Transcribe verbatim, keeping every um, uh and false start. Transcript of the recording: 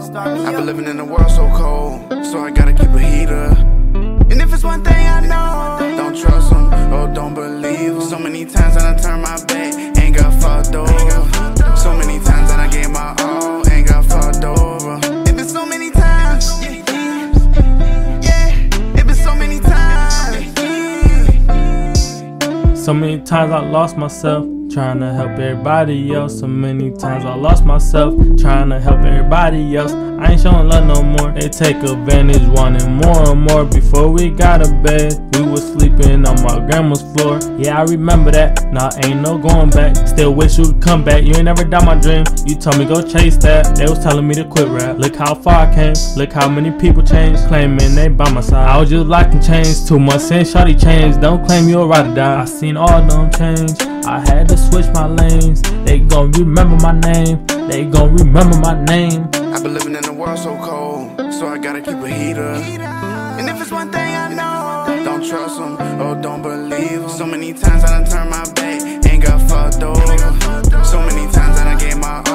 I've been living in a world so cold, so I gotta keep a heater. And if it's one thing I know, don't trust them, or don't believe them. So many times that I turned my back, ain't got fucked over. So many times that I gave my all, ain't got fucked over. It been so many times, yeah, it been so many times. So many times I lost myself, trying to help everybody else. So many times I lost myself, trying to help everybody else. I ain't showing love no more. They take advantage, wanting more and more. Before we got a bed, we was sleeping on my grandma's floor. Yeah, I remember that. Nah, ain't no going back. Still wish you would come back. You ain't never doubt my dream. You told me go chase that. They was telling me to quit rap. Look how far I came. Look how many people changed, claiming they by my side. I was just locking chains. Two months in, shawty changed. Don't claim you a ride or die. I seen all them change. I had to switch my lanes. They gon' remember my name. They gon' remember my name. I've been living in a world so cold, so I gotta keep a heater. And if it's one thing I know, don't trust them, or don't believe them. So many times I done turned my back, ain't got fucked over. So many times that I gave my all.